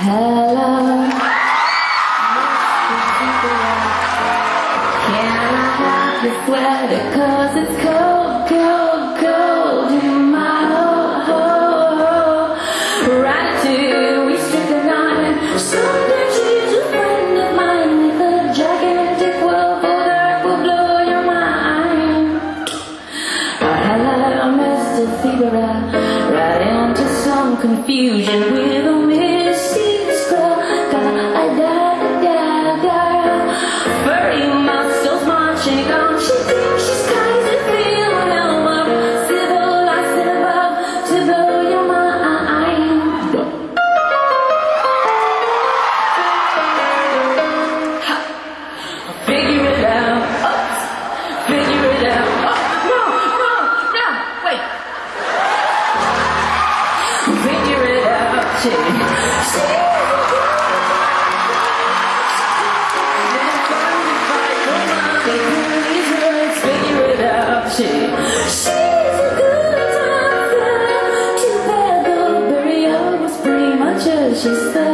Hello. Can I have your sweater? 'Cause it's cold, cold, cold in my hole. Right to restrict the night. Someday she's a friend of mine with a gigantic wolf that will blow your mind. Hello, Mr. Fever, right into some confusion with a misty scroll. Furry muscles marching on. She thinks she's skies and feeling elbow. Civilized and above to blow your mind. Figure it out. Figure it out. No, wait. Figure it out. She's a good dancer. Too bad the burial was premature, she said.